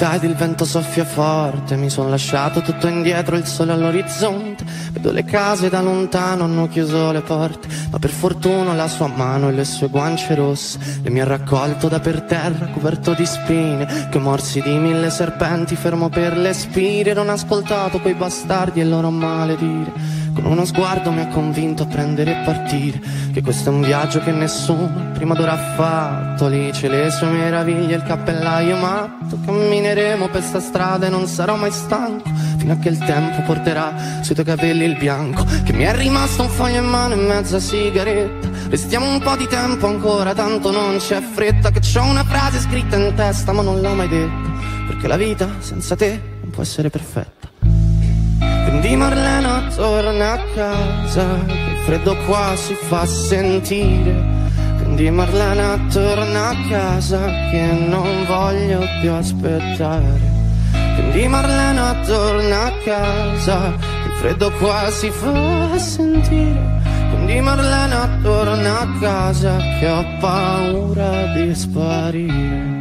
città ed il vento soffia forte. Mi son lasciato tutto indietro, il sole all'orizzonte. Vedo le case da lontano, hanno chiuso le porte, ma per fortuna la sua mano e le sue guance rosse le mi ha raccolto da per terra, coperto di spine, che morsi di 1000 serpenti, fermo per le spire. Non ho ascoltato quei bastardi e il loro maledire. Con uno sguardo mi ha convinto a prendere e partire, che questo è un viaggio che nessuno prima d'ora ha fatto. Lì c'è le sue meraviglie, il cappellaio matto. Cammineremo per sta strada e non sarò mai stanco, fino a che il tempo porterà sui tuoi capelli il bianco. Che mi è rimasto un foglio in mano e mezza sigaretta. Restiamo un po' di tempo ancora, tanto non c'è fretta. Che c'ho una frase scritta in testa ma non l'ho mai detta, perché la vita senza te non può essere perfetta. Quindi Marlena torna a casa, che il freddo qua si fa sentire. Quindi Marlena torna a casa, che non voglio più aspettare. Quindi Marlena torna a casa, che il freddo qua si fa sentire. Quindi Marlena torna a casa, che ho paura di sparire.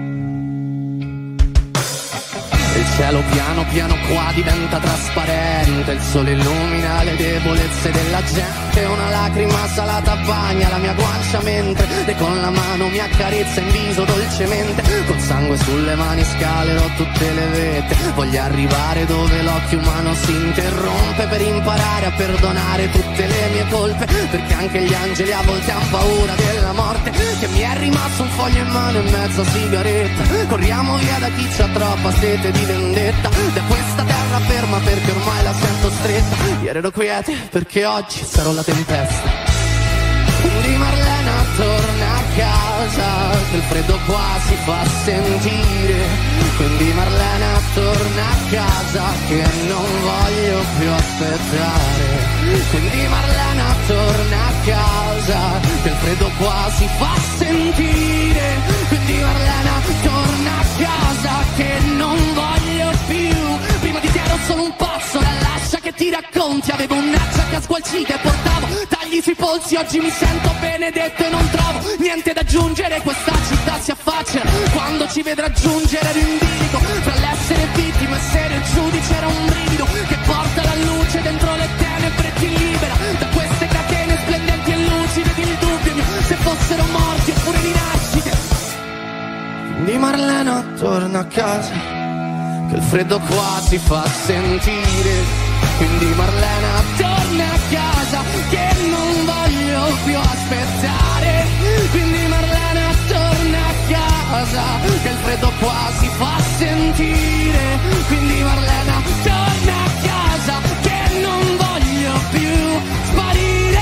Il cielo piano piano qua diventa trasparente, il sole illumina le debolezze della gente. Una lacrima salata bagna la mia guancia mentre e con la mano mi accarezza in viso dolcemente. Col sangue sulle mani scalerò tutte le vette, voglio arrivare dove l'occhio umano si interrompe, per imparare a perdonare tutte le mie colpe, perché anche gli angeli a volte hanno paura della morte. Che mi è rimasto un foglio in mano e mezza sigaretta, corriamo via da chi c'ha troppa sete di vendetta, da questa terra ferma perché ormai la sento stretta. Ieri ero quiete perché oggi sarò la tempesta. Quindi Marlena torna a casa, che il freddo qua si fa sentire. Quindi Marlena torna a casa, che non voglio più aspettare. Quindi Marlena torna a casa, che il freddo qua si fa sentire. Quindi Marlena torna a casa, che non voglio più. Prima di te ero solo un passo dall'ascia che ti racconti. Avevo un'accia che squalcita e portavo tagli sui polsi. Oggi mi sento benedetto e non trovo niente da aggiungere. Questa città si affaccia quando ci vedrà giungere l'imbilico. Tra l'essere vittima e essere il giudice era un brivido che porta la luce dentro le tenebre e ti libera da queste catene splendenti e lucide. Di il dubbio mio se fossero morti oppure rinascite. Quindi Marlena torna a casa, che il freddo qua si fa sentire. Quindi Marlena torna a casa, che non voglio più aspettare. Quindi Marlena torna a casa, che il freddo qua si fa sentire. Quindi Marlena torna a casa, che non voglio più sparire.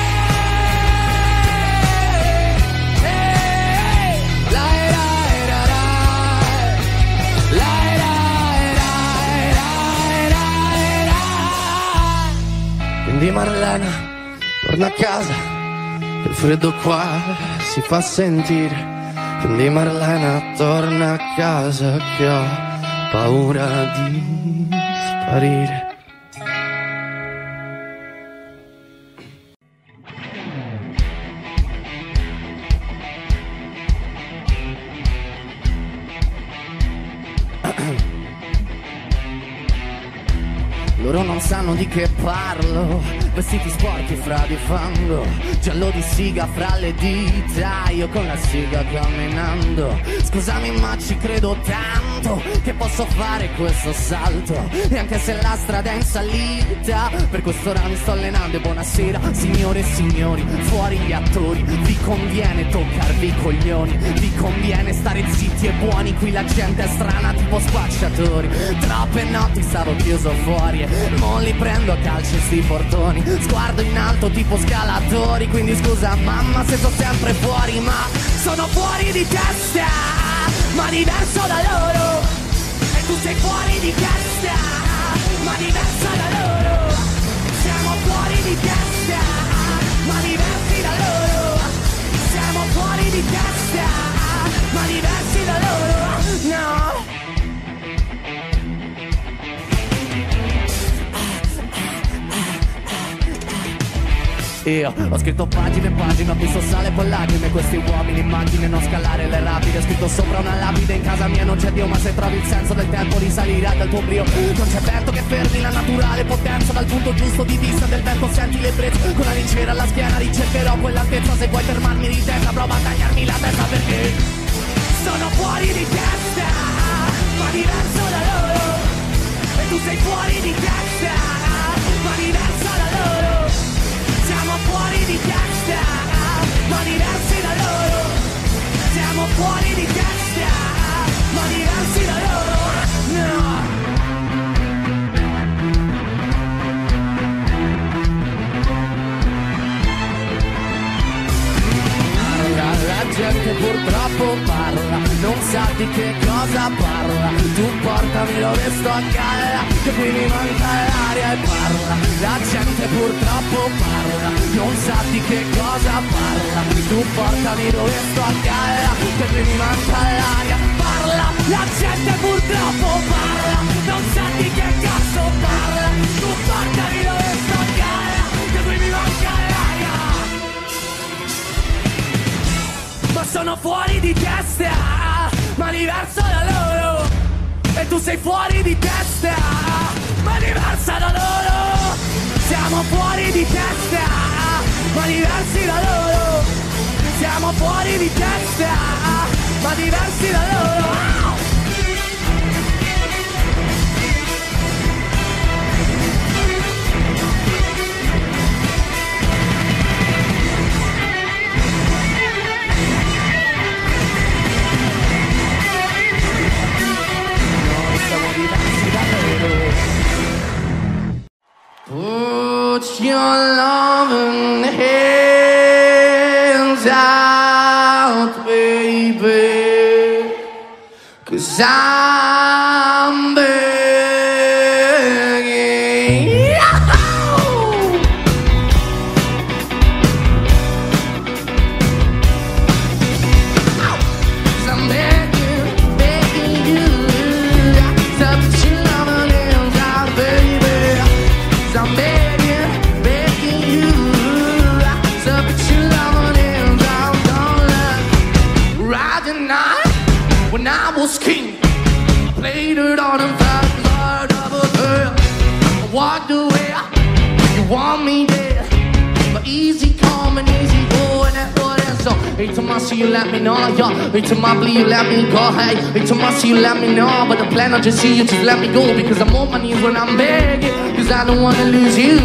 Quindi Marlena torna a casa, che il freddo qua si fa sentire. Quindi Marlena torna a casa, che ho paura di sparire. Loro non sanno di che parlo, vestiti sporchi fra di fango, giallo di siga fra le dita, io con la siga camminando. Scusami ma ci credo tanto che posso fare questo salto, e anche se la strada è in salita, per quest'ora mi sto allenando. E buonasera signore e signori, fuori gli attori, vi conviene toccarvi i coglioni, vi conviene stare zitti e buoni, qui la gente è strana tipo spacciatori. Troppe notti stavo chiuso fuori e mo li prendo a calci sti portoni, sguardo in alto tipo scalatori. Quindi scusa mamma se sto sempre fuori, ma sono fuori di testa, ma diverso da loro. E tu sei fuori di testa, ma diverso da loro. Siamo fuori di testa, ma diversi da loro. Siamo fuori di testa, ma diversi da loro. No. Io ho scritto pagine e pagine, ho visto sale con lacrime questi uomini, immagine non scalare le rapide. Ho scritto sopra una lapide, in casa mia non c'è Dio, ma se trovi il senso del tempo risalirà dal tuo brio. Non c'è vento che fermi la naturale potenza, dal punto giusto di vista del vento senti l'ebbrezza. Con la lincera alla schiena ricercherò quell'altezza, se vuoi fermarmi di testa prova a tagliarmi la testa, perché sono fuori di testa, ma diverso da loro. E tu sei fuori di testa, ma diverso da loro. Siamo fuori di testa, ma diversi da loro. Siamo fuori di testa, ma diversi da loro. No. La gente purtroppo parla, non sa di che cosa parla. Tu portami dove sto a galla, che qui mi manca l'aria e parla. La gente purtroppo parla, non sa di che cosa parla. Tu portami dove sto a galla, che qui mi manca l'aria. Parla, la gente purtroppo parla, non sa di che cazzo parla. Tu portami dove sto a galla, che qui mi manca l'aria. Ma sono fuori di testa, ma diverso da loro. E tu sei fuori di testa, ma diversa da loro. Siamo fuori di testa, ma diversi da loro. Siamo fuori di testa, ma diversi da loro. Put your loving hands out, baby, 'cause I'm begging. Yahoo! 'Cause I'm begging, begging you to put your loving hands out, baby. I'm begging, begging you to put your loving hands out, darling. Right tonight, when I was king, I played it on the side of a girl. I walked away, you want me there, but easy come and easy go, and that was it. So, every time I see you, let me know, yeah. Every time I bleed, you let me go, hey. Every time I see you, let me know, but the plan I just see you, just let me go, because I'm on my knees when I'm begging, 'cause I don't wanna lose you.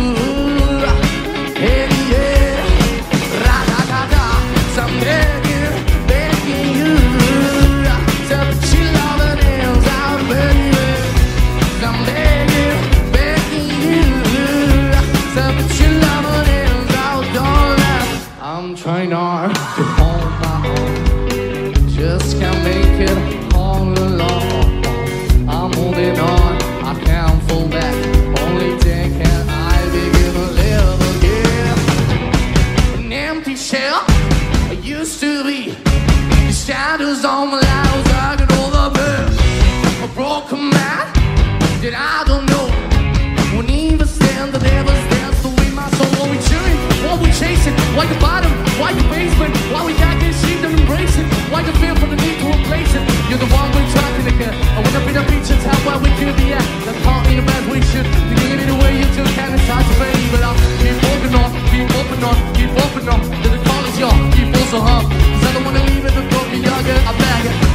Hey, yeah, ra-da-da-da. So I'm begging, begging you to put your loving hands out, baby. 'Cause I'm begging, begging you to put your loving hands out, darling. I'm trying hard to hold my own, just can't make it all alone. I'm moving on, I can't fall back. Only then can I begin to live again. An empty shell I used to be, the shadows on my life I can overburn. A broken man that I don't know, won't even stand, that ever stands to win my soul. What we chewing, what we chasing, why the bottom, why the basement, why we got this shit and embrace it, why the fear for the need to replace it. You're the one we're talking again. I wanna be the features, how well we could be at. That part in the best we should. You get it away, you still can't decide to pay, but I'll keep walking on, keep open on, keep open on. To the call is yours, keep also hung. 'Cause I don't wanna leave it, the broken younger, I beg it.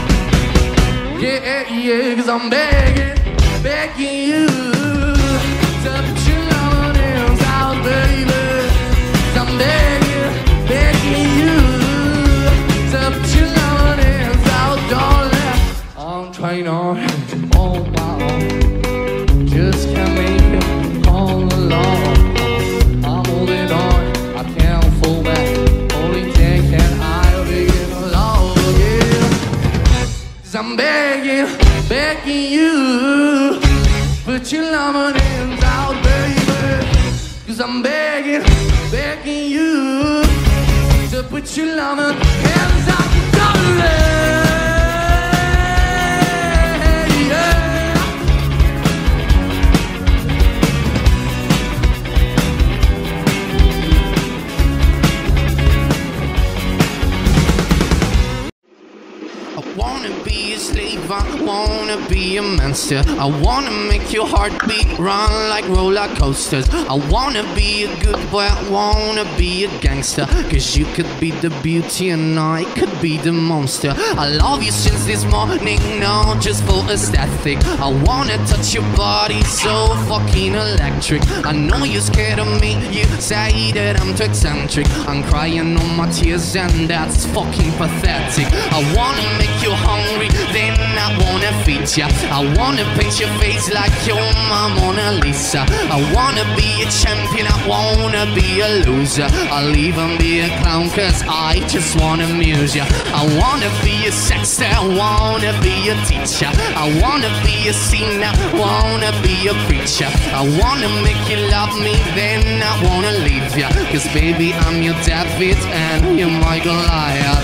Yeah, yeah, 'cause I'm begging, begging you to put your loving hands out, baby. 'Cause I'm begging, begging you to put your loving hands out, darling. I'm trying on my own, just can't make it all alone. I'm holding on, I can't fall back. Only then can I begin to love again. 'Cause I'm begging, begging you, put your loving hands out, baby. 'Cause I'm begging, begging you to put your loving hands out, darling. be a monster. I wanna make your heartbeat run like roller coasters. I wanna be a good boy, I wanna be a gangster. Cause you could be the beauty and I could be the monster. I love you since this morning, not just for aesthetic. I wanna touch your body so fucking electric. I know you're scared of me, you say that I'm too eccentric. I'm crying on my tears and that's fucking pathetic. I wanna make you hungry, then I wanna feed ya. I wanna paint your face like you're my Mona Lisa. I wanna be a champion, I wanna be a loser. I'll even be a clown cause I just wanna amuse ya. I wanna be a sexter, I wanna be a teacher. I wanna be a singer, wanna be a preacher. I wanna make you love me, then I wanna leave ya. Cause baby I'm your David and you're my Goliath.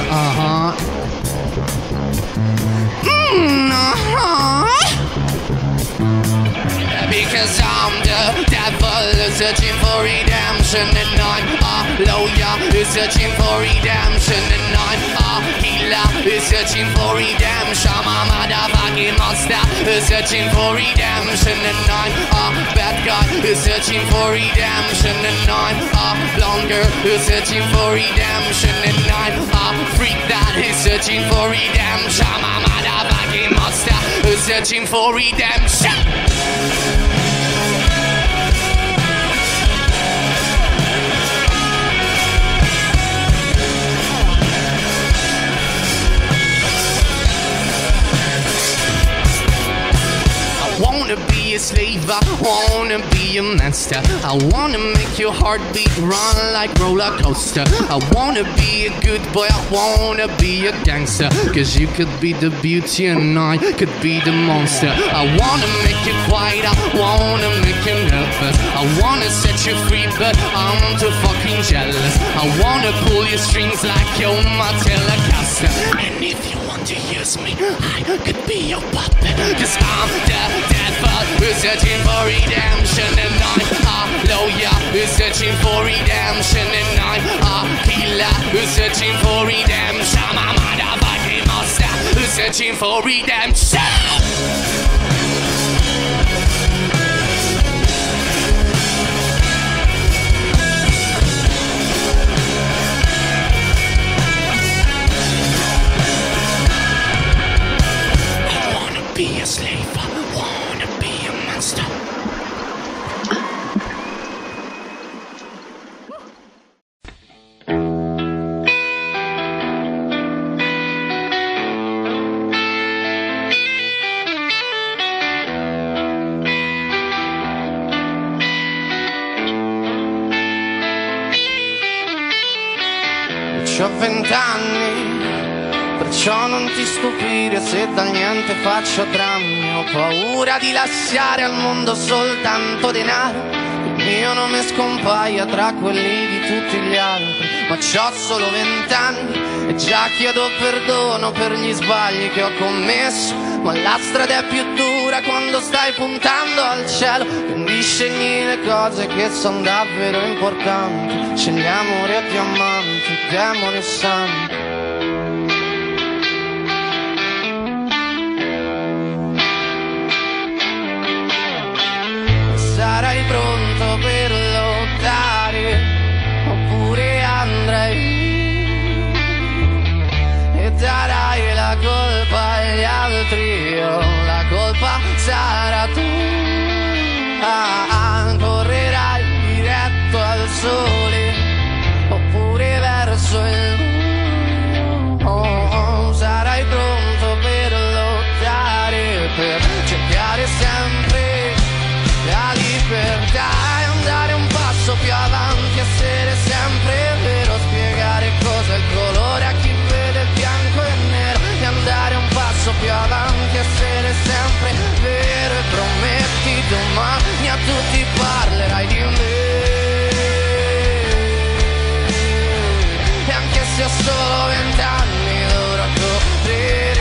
Because I'm the devil searching for redemption, and I'm a lawyer who's searching for redemption, and I'm a healer who's searching for redemption. I'm a motherfucking monster who's searching for redemption, and I'm a bad guy who's searching for redemption, and I'm a blonde girl who's searching for redemption, and I'm a freak that is searching for redemption. I'm a motherfucking monster who's searching for redemption. I wanna be a slave, I wanna be a master. I wanna make your heartbeat run like roller coaster. I wanna be a good boy, I wanna be a gangster. Cause you could be the beauty and I could be the monster. I wanna make you quiet, I wanna make you nervous. I wanna set you free but I'm too fucking jealous. I wanna pull your strings like you're my Telecaster. And if you want to use me, I could be your puppet. Cause I'm the devil who's searching for redemption, and I'm a lawyer who's searching for redemption, and I'm a healer who's searching for redemption. I'm a motherfucking monster who's searching for redemption. Be a slave, I wanna be a monster. C'ho 20 anni, perciò non ti stupire se dal niente faccio drammi. Ho paura di lasciare al mondo soltanto denaro, il mio nome scompaia tra quelli di tutti gli altri. Ma c'ho solo 20 anni e già chiedo perdono per gli sbagli che ho commesso. Ma la strada è più dura quando stai puntando al cielo, quindi scegli le cose che sono davvero importanti. Scegli amore e diamanti, demoni e santi. Sarai pronto per lottare oppure andrai e darai la colpa agli altri, o la colpa sarà tu. Correrai diretto al sole oppure verso il buio. Sarai pronto per lottare, per cercare sempre la libertà e andare un passo più avanti, essere sempre vero, spiegare cosa è il colore a chi vede il bianco e il nero, e andare un passo più avanti, essere sempre vero, e prometti domani a tutti parlerai di me, e anche se ho solo 20 anni dovrò correre.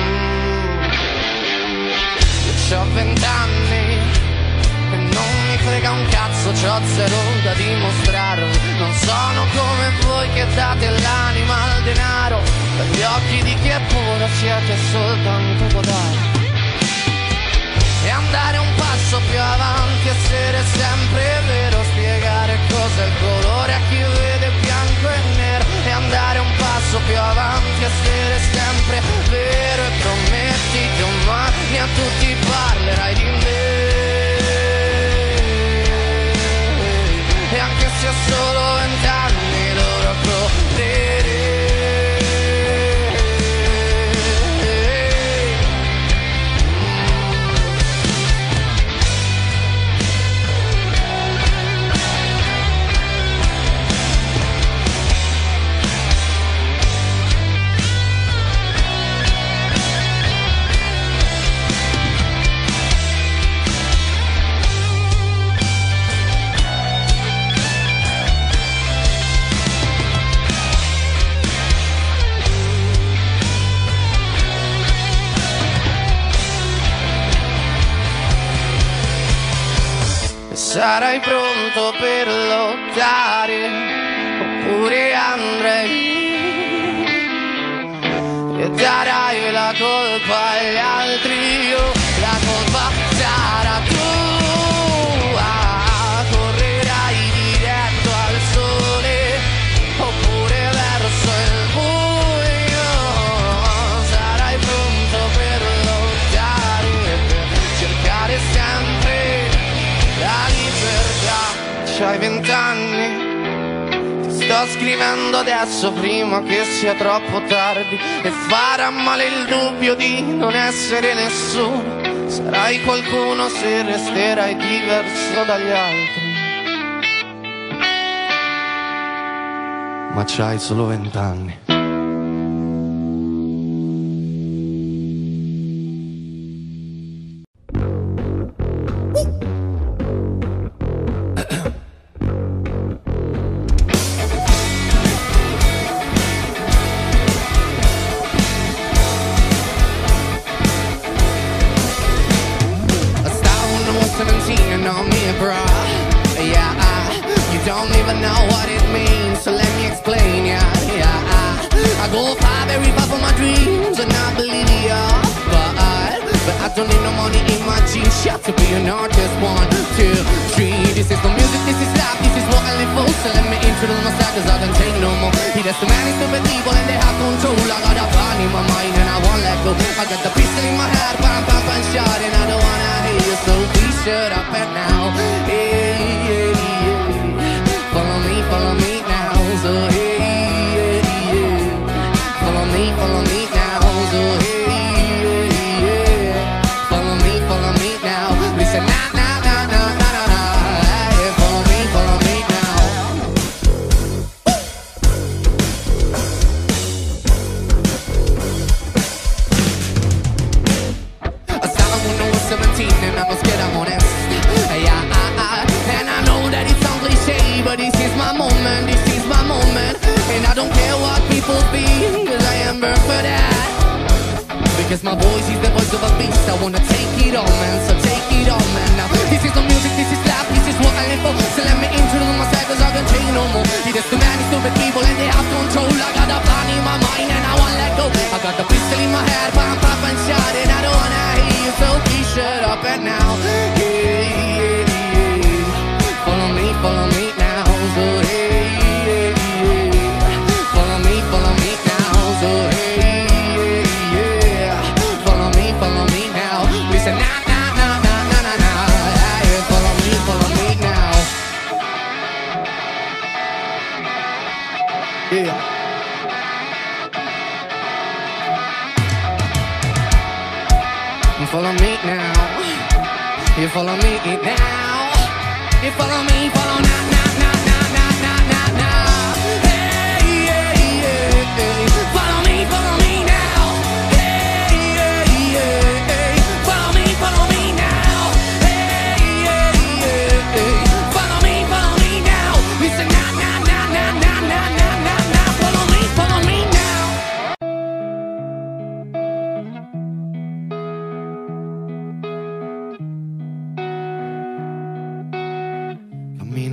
C'ho 20 anni e non mi credo frega un cazzo, c'ho zero da dimostrarvi. Non sono come voi che date l'anima al denaro. Per gli occhi di chi è puro siete soltanto godari. E andare un passo più avanti, essere sempre vero, spiegare cos'è il colore a chi vede bianco e nero. E andare un passo più avanti, essere sempre vero, e prometti che domani a tutti parlerai di me. E anche se è solo 20 anni dovrò correre. Sarai pronto per lottare, oppure andrai e darai la colpa agli altri. Io la colpa sarà tua. Correrai diretto al sole, oppure verso il buio. Sarai pronto per lottare, per cercare sempre la libertà. C'hai 20 anni, ti sto scrivendo adesso prima che sia troppo tardi. E farà male il dubbio di non essere nessuno. Sarai qualcuno se resterai diverso dagli altri. Ma c'hai solo 20 anni. To be an artist, 1, 2, 3. This is the music, this is life, this is what I live for. So let me introduce myself, cause I don't take no more. He does the man is stupid evil and they have control. I got a plan in my mind and I won't let go. I got the pistol in my head, bam, bam, bam, shot. And I don't wanna hear you, so please shut up and now. Hey, hey, hey. Follow me now. So hey, hey, hey. Follow me now. So hey. Listen, nah, nah, nah, nah, nah, nah. Hey, follow me now. I started when I was 17 and I'm not scared, I'm honest. Yeah, and I know that it sounds cliche, but this is my moment, this is my moment. And I don't care what people think, cause I am born for that. Because my voice is the voice of a beast. I wanna take it on, man, so take it on, man. Now this is the music, this is life, this is what I live for. So let me introduce myself, cause I can't take no more. He just the man is stupid people and they have control. I got a plan in my mind and I won't let go. I got the pistol in my head, pam, pam, and shot. And I don't wanna hear you, so please shut up and now. Hey, hey, hey. Follow me now. So hey, hey, hey. Follow me now. So hey. Follow me now. Listen, nah, nah, nah, nah, nah, nah, nah. Yeah, follow me now. Yeah. Follow me now. You follow me now. You follow me, follow now, nah, nah, nah, nah, nah, nah, nah. Hey, hey, hey, hey. Follow me now. Hey, hey, hey, hey. Follow me now. Hey, hey, hey, hey. Follow me now. Listen, nah, nah, nah, nah, nah, nah, nah, nah, nah. Follow me now.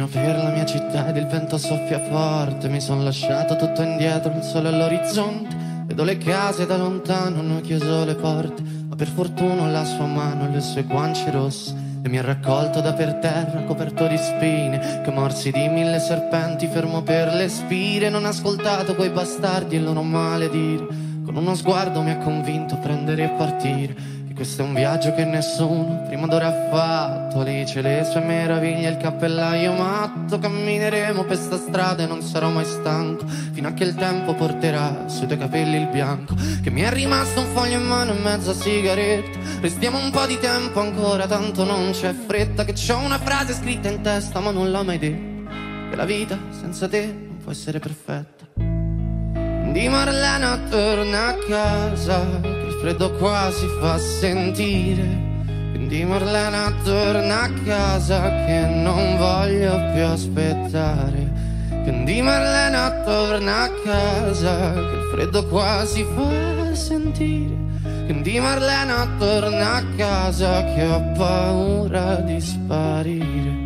Cammino per la mia città ed il vento soffia forte. Mi son lasciato tutto indietro, il sole all'orizzonte. Vedo le case da lontano, hanno chiuso le porte, ma per fortuna la sua mano e le sue guance rosse. E mi ha raccolto da per terra, coperto di spine, che morsi di 1000 serpenti, fermo per le spire. Non ho ascoltato quei bastardi e il loro maledire. Con uno sguardo mi ha convinto a prendere e partire. Questo è un viaggio che nessuno prima d'ora ha fatto. Alice, le sue meraviglie, il cappellaio matto. Cammineremo per sta strada e non sarò mai stanco, fino a che il tempo porterà sui tuoi capelli il bianco. Che mi è rimasto un foglio in mano e mezza sigaretta. Restiamo un po' di tempo ancora, tanto non c'è fretta. Che c'ho una frase scritta in testa ma non l'ho mai detta, che la vita senza te non può essere perfetta. Di Marlena torna a casa, che il freddo qua si fa sentire. Quindi Marlena torna a casa, che non voglio più aspettare. Quindi Marlena torna a casa, che il freddo qua si fa sentire. Quindi Marlena torna a casa, che ho paura di sparire.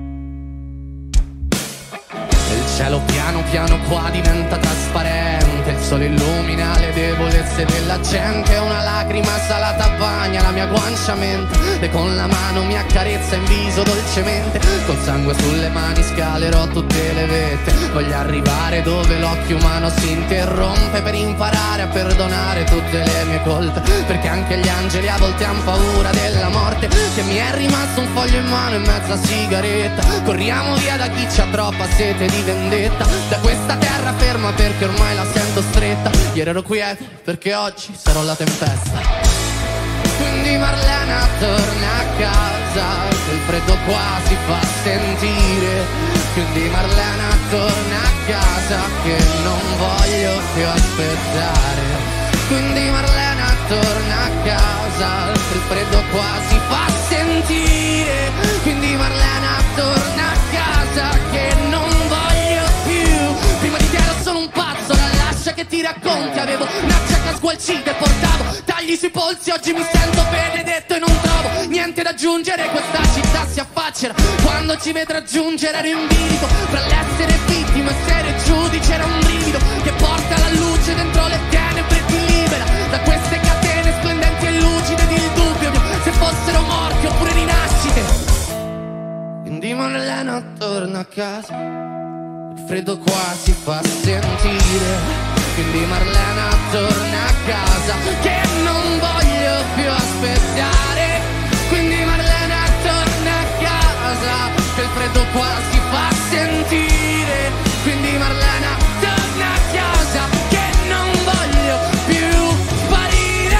Il cielo piano piano qua diventa trasparente, il sole illumina le debolezze della gente. Una lacrima salata bagna la mia guancia mente, e con la mano mi accarezza in viso dolcemente. Col sangue sulle mani scalerò tutte le vette, voglio arrivare dove l'occhio umano si interrompe, per imparare a perdonare tutte le mie colpe. Perché anche gli angeli a volte han paura della morte. Che mi è rimasto un foglio in mano e mezza sigaretta. Corriamo via da chi c'ha troppa sete di vendetta, da questa terra ferma perché ormai la sento stretta. Ieri ero quieta perché oggi sarò la tempesta. Quindi Marlena torna a casa, che il freddo qua si fa sentire. Quindi Marlena torna a casa, che non voglio più aspettare. Quindi Marlena torna a casa, che il freddo qua si fa sentire. Quindi Marlena torna a casa, che non voglio più. Prima di te ero solo un pazzo, ora lascia che ti racconti. Avevo una giacca sgualcita e portavo tagli sui polsi. Oggi mi sento benedetto e non trovo niente da aggiungere. Questa città si affaccerà quando ci vedrà giungere. Ero in bilico fra l'essere vittima e essere giudice. Era un brivido che porta la luce dentro le tenebre e ti libera da queste catene splendenti e lucide ed il dubbio se fossero morti oppure rinascite. Quindi Marlena torna a casa, il freddo qua si fa sentire. Quindi Marlena torna a casa, che non voglio più aspettare. Quindi Marlena torna a casa, che il freddo qua si fa sentire. Quindi Marlena torna a casa, che non voglio più sparire.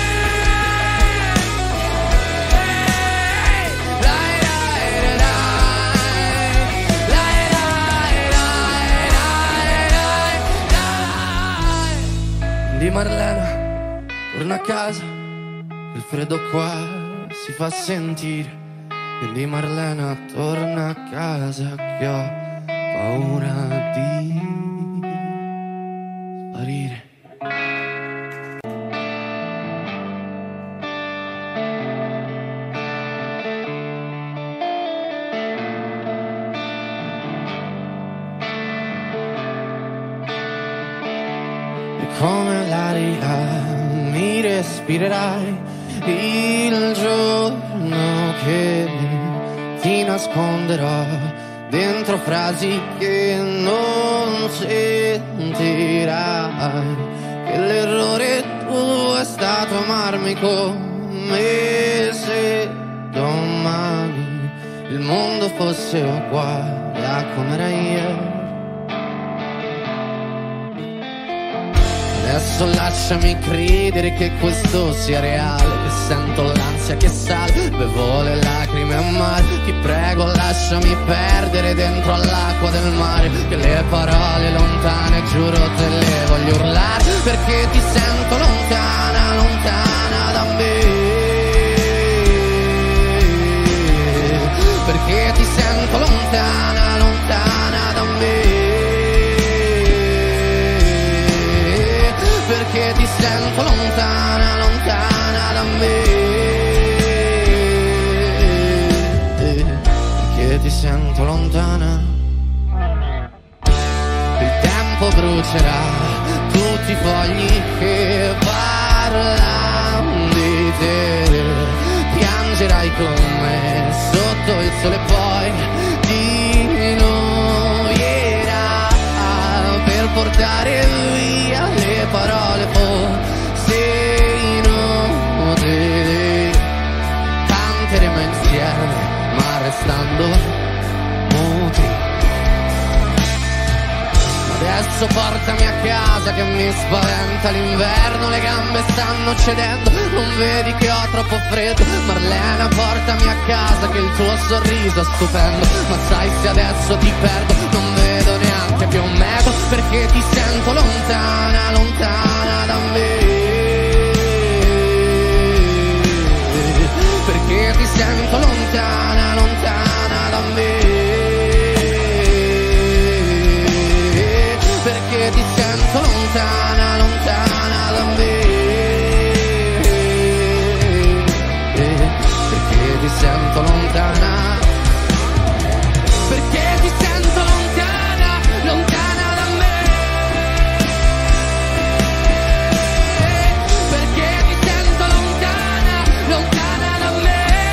Di Marlena torna a casa, il freddo qua si fa sentire. Quindi Marlena torna a casa, che ho paura di sparire. Come l'aria mi respirerai il giorno che ti nasconderò dentro frasi che non sentirai. Che l'errore tuo è stato amarmi come se domani il mondo fosse uguale a come era ieri. Adesso lasciami credere che questo sia reale, che sento l'ansia che sale, bevo le lacrime a mare. Ti prego lasciami perdere dentro all'acqua del mare, che le parole lontane giuro te le voglio urlare. Perché ti sento lontana, lontana da me. Perché ti sento lontana, lontana da me. Perché ti sento lontana, lontana da me. Perché ti sento lontana. vincerà tutti i fogli che parlano di te. Piangerai con me sotto il sole, poi diluviera per portare via le parole forse inutili. Canteremo insieme ma restando muti. Adesso portami a casa che mi spaventa l'inverno, le gambe stanno cedendo, non vedi che ho troppo freddo. Marlena, portami a casa che il tuo sorriso è stupendo, ma sai se adesso ti perdo non vedo neanche più un metro, perché ti sento lontana, lontana da me. Perché ti sento lontana, lontana da me. Perché ti sento lontana, lontana da me. Perché ti sento lontana. Perché ti sento lontana, lontana da me. Perché ti sento lontana, lontana da me.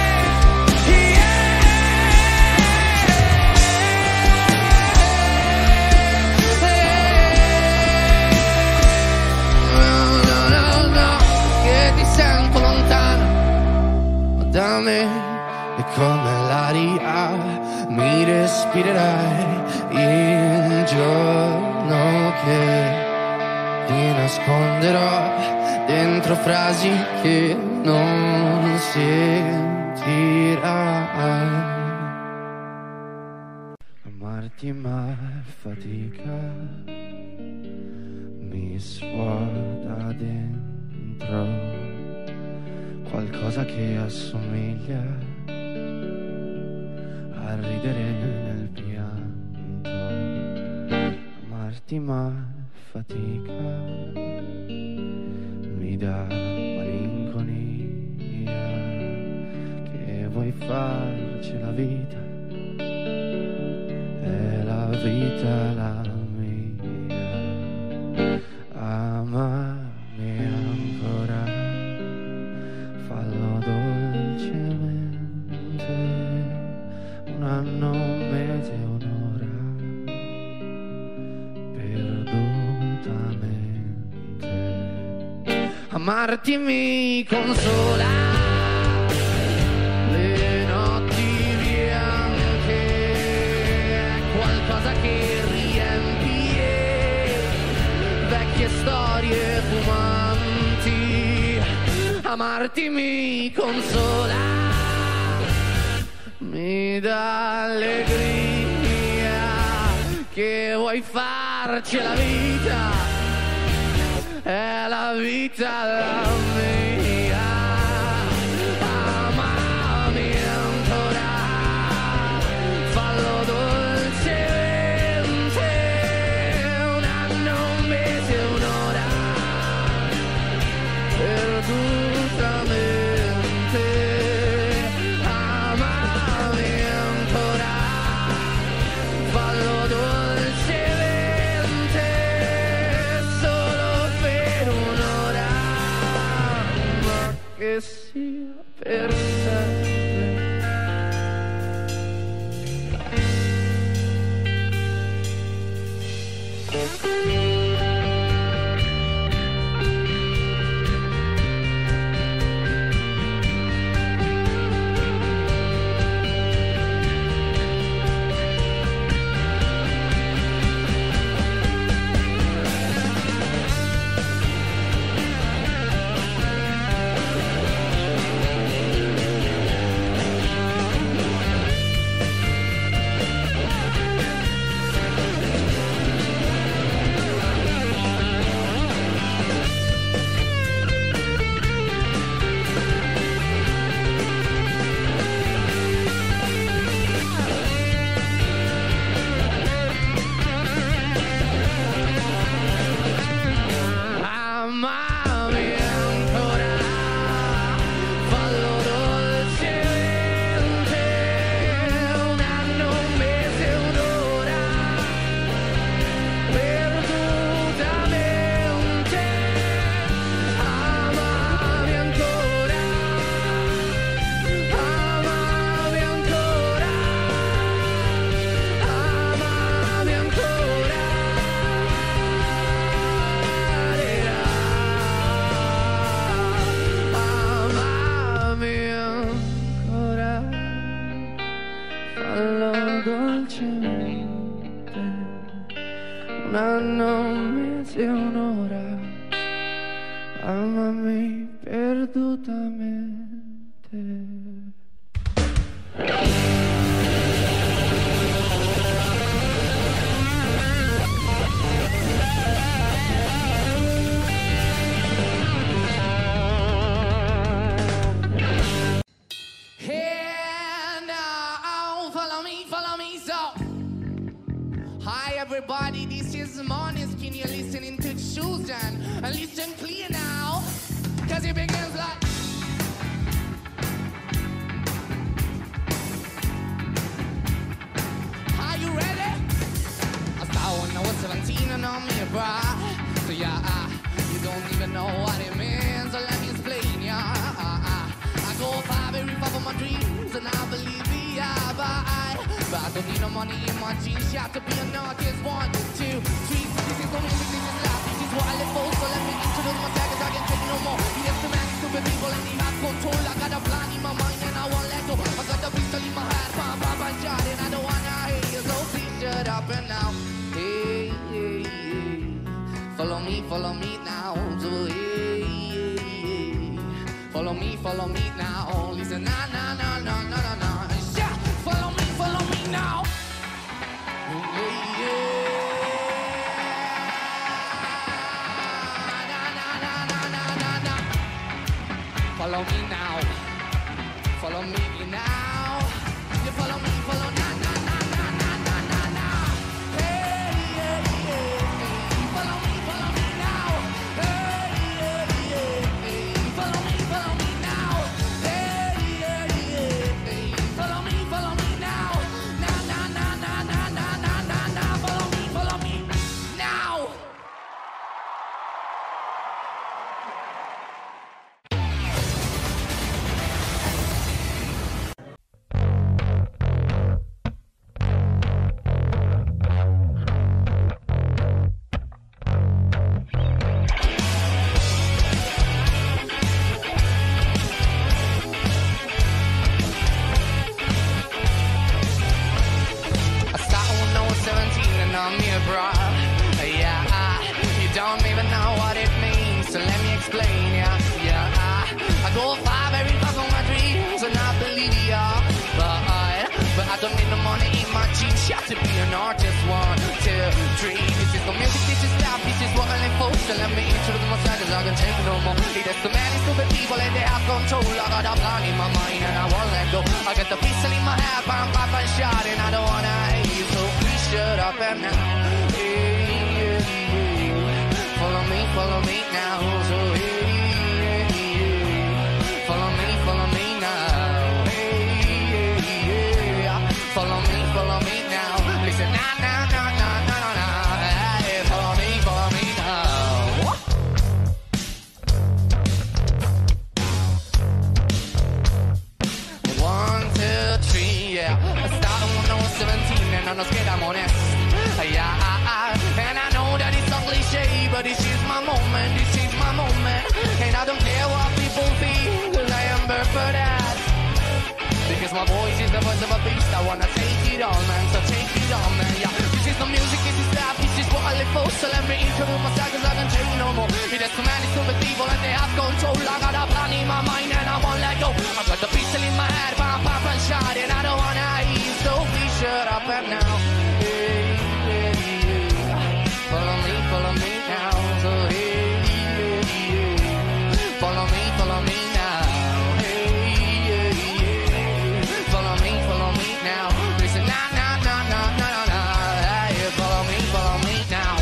Sento lontana da me e come l'aria mi respirerai il giorno che ti nasconderò dentro frasi che non sentirai. Amarti ma fatica mi svuota dentro qualcosa che assomiglia a ridere nel pianto. Amarti ma fatica mi dà malinconia, che vuoi farci la vita, è la vita la mia. Amami ancora, fallo dolcemente, un anno, un mese, un'ora, perdutamente. Amarti mi consola le notti bianche, qualcosa che riempie vecchie storie fumanti. Amarti mi consola, mi dà allegria, che vuoi farci la vita, è la vita la mia. Amami ancora, fallo dolcemente, un anno, un mese, un'ora, perdutamente. Amami ancora, fallo dolcemente, solo per un'ora, ma che sia per sempre. semplicemente un anno, un mese, un'ora, amami perdutamente. Everybody, this is Måneskin. You're listening to Shoes and listen clear now, cause it begins like. Are you ready? I started when I was 17 and I'm your bride. So yeah, you don't even know what it means, so let me explain, yeah. I go 5 every 5 of my dreams and I believe we are by. But I don't need no money in my jeans, yeah, to be an artist. 1, 2, 3, this is the music, this is life, this is what I live for. So let me introduce myself, cause I can't take no more. Yes, the man, stupid people, and they have control. I got a plan in my mind and I won't let go. I got a pistol in my head, pam, pam, pam, shot, and I don't wanna hear you, so please shut up and now. Hey, hey, hey, follow me now. So hey, hey, hey, follow me now. Listen, na, na, na, na, na, na, na. Yeah, follow me now. Follow me now. Follow me now. You follow me, follow na na na na na na na na. Hey, hey, hey, hey. Follow me now. Hey, hey, hey, hey. Follow me now. Hey, hey, hey, hey. Follow me now. Na na na na na na na na na. Follow me now. I'm your bride, yeah. You don't even know what it means, so let me explain, yeah. I go 5 every 5 of my dreams, and I believe ya. But I don't need no money in my jeans, yeah, to be an artist. 1, 2, 3. This is the music, this is life, this is what I live for. So let me introduce myself, cause I can take no more. That's the man, it's stupid people, and they have control. I got a plan in my mind, and I won't let go. I got the pistol in my head, bam, bam, bam, shot, and I don't wanna hate you, so please shut up and now. Follow me now. So hey, follow me now. Hey, follow me now. Listen, na na na na na na na. Hey, follow me now. 1, 2, 3, yeah. I started when I was 17 and I'm not scared, I'm honest. Yeah, and I know that it's a cliche, but this is my moment, and I don't care what people feel, cause I am birthed for that, because my voice is the voice of a beast. I wanna take it all, man, so take it all, man, yeah. This is the music, this is life, this is what I live for, so let me introduce myself, cause I can take no more. It is too many stupid people and they have control. I got a plan in my mind and I won't let go. I got the pistol in my head, pam, pam, pam, shot, and I don't wanna hear, so please shut up and now. Follow me now, so hey, follow me now, hey, follow me now, listen, na na na na na na, hey, follow me now.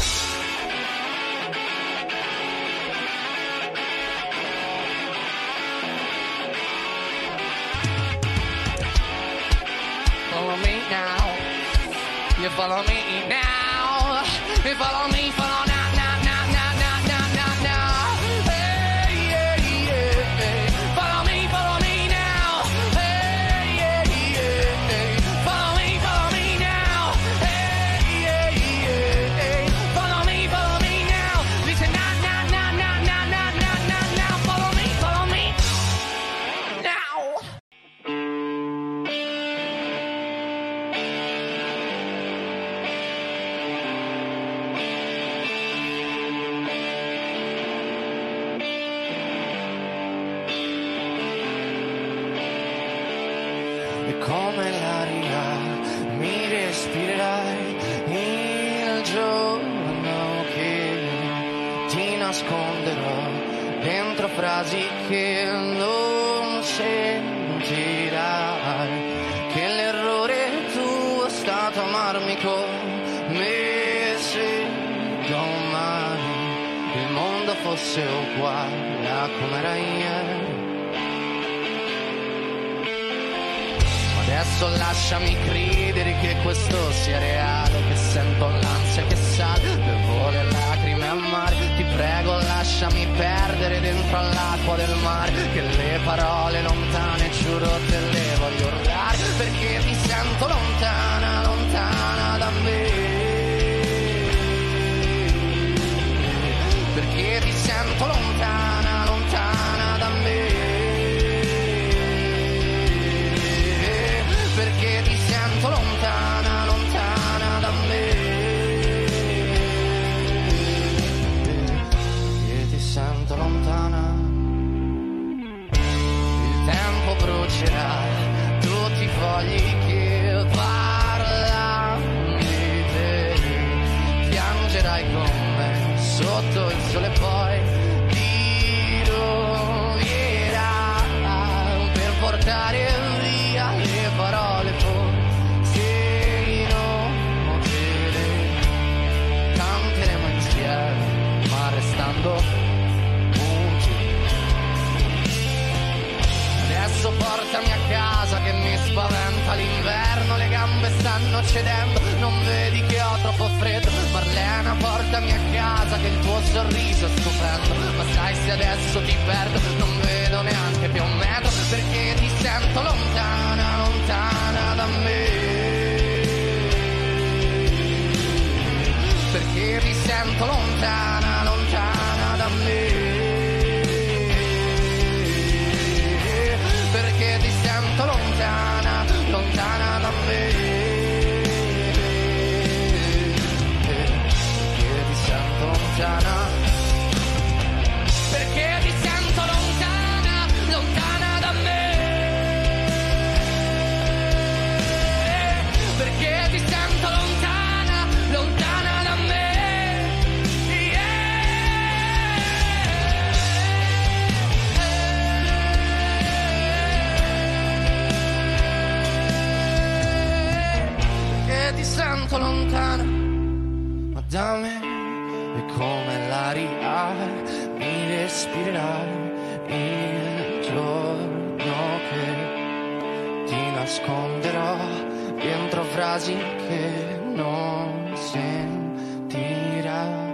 Follow me now, you follow me now, you follow me, follow now. respirerai il giorno che ti nasconderò dentro frasi che non sentirai, che l'errore tuo è stato amarmi come se domani il mondo fosse uguale a come era ieri. Adesso lasciami credere che questo sia reale, che sento l'ansia che sale, bevo le lacrime al mare. Ti prego lasciami perdere dentro all'acqua del mare, che le parole lontane giuro te le voglio urlare, perché ti sento lontana, lontana da me, perché ti sento lontana, lontana da me, perché ti sento lontana, lontana da me, perché ti sento lontana. Il tempo brucerà tutti i fogli che parlano di te, piangerai con me sotto il sole, poi ti rovierà per portare via le parole forse inutili. Canteremo insieme ma restando muti. Adesso portami a casa che mi spaventa l'inverno, le gambe stanno cedendo, non vedi che ho troppo freddo. Marlena portami a casa che il tuo sorriso è stupendo, ma sai se adesso ti perdo non vedo neanche più un metro, perché ti sento lontana, lontana da me, perché ti sento lontana, lontana da me, perché ti sento lontana, lontana da me, perché ti sento lontana, perché ti sento lontana, lontana da me, perché ti sento lontana, lontana da me, perché ti sento lontana, ma da me è come l'aria, mi respirerai il giorno che ti nasconderò dentro frasi che non sentirai.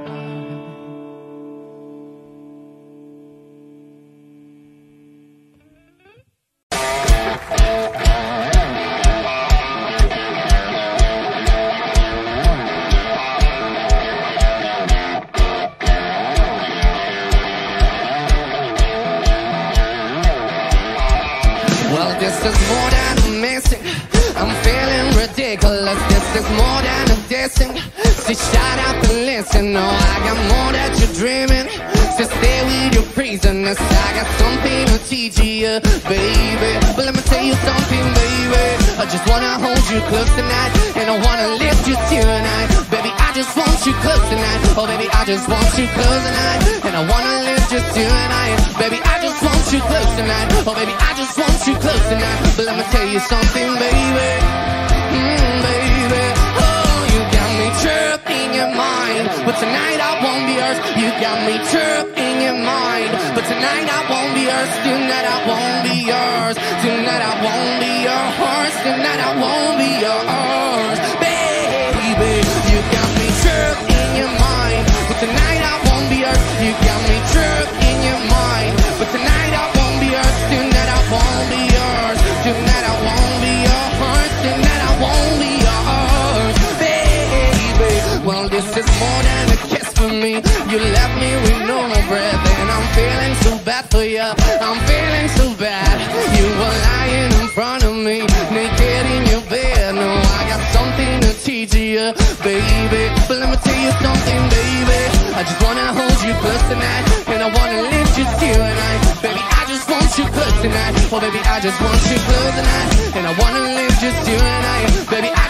Well, this is more than amazing, I'm feeling ridiculous. This is more than a dissing, so shut up and listen. No, I got more that you're dreaming, so stay with your prisoners. I got something to teach you, baby. But let me tell you something, baby, I just wanna hold you close tonight, and I wanna lift you tonight. Baby, I just want you close tonight. Oh, baby, I just want you close tonight, and I wanna lift you tonight. Baby, I just want you close tonight. Oh, baby, I just want you close tonight. But let me tell you something, baby, baby. Oh, you got me trapped in your mind, but tonight I won't be yours. You got me trapped in your mind, but tonight I won't be yours. Tonight I won't be yours. Tonight I won't be yours. Tonight I won't be yours, baby. You got me trapped in your mind, but tonight I won't be yours. You got me trapped in your mind, but tonight I won't be yours. Tonight I won't be yours. Tonight I won't be yours. Tonight I won't be yours, baby. Well, this is more than a kiss for me. You left me with no breath, and I'm feeling so bad for you. I'm feeling so bad. You were lying in front of me, naked in your bed. No, I got something to teach you, baby. But let me tell you something, baby, I just wanna hold you close tonight, and I wanna lift you tonight. Baby, I just want you close tonight. Oh, baby, I just want you close tonight, and I wanna lift you tonight. Baby, I